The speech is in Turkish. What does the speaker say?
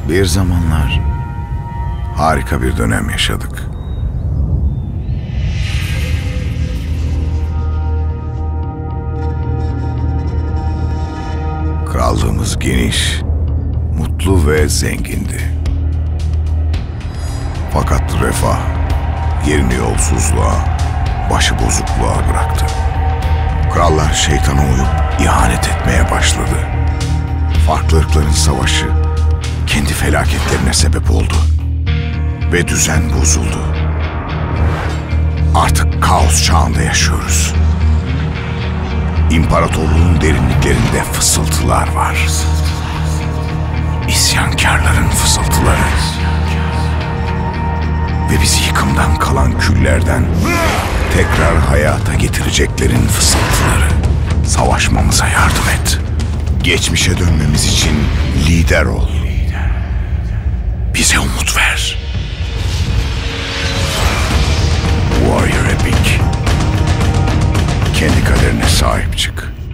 Bir zamanlar harika bir dönem yaşadık. Krallığımız geniş, mutlu ve zengindi. Fakat refah yerini yolsuzluğa, başıbozukluğa bıraktı. Krallar şeytana uyup ihanet etmeye başladı. Farklı ırkların savaşı kendi felaketlerine sebep oldu. Ve düzen bozuldu. Artık kaos çağında yaşıyoruz. İmparatorluğun derinliklerinde fısıltılar var. İsyankarların fısıltıları. Ve bizi yıkımdan kalan küllerden tekrar hayata getireceklerin fısıltıları. Savaşmamıza yardım et. Geçmişe dönmemiz için lider ol. Bize umut ver. Warrior Epic. Kendi kaderine sahip çık.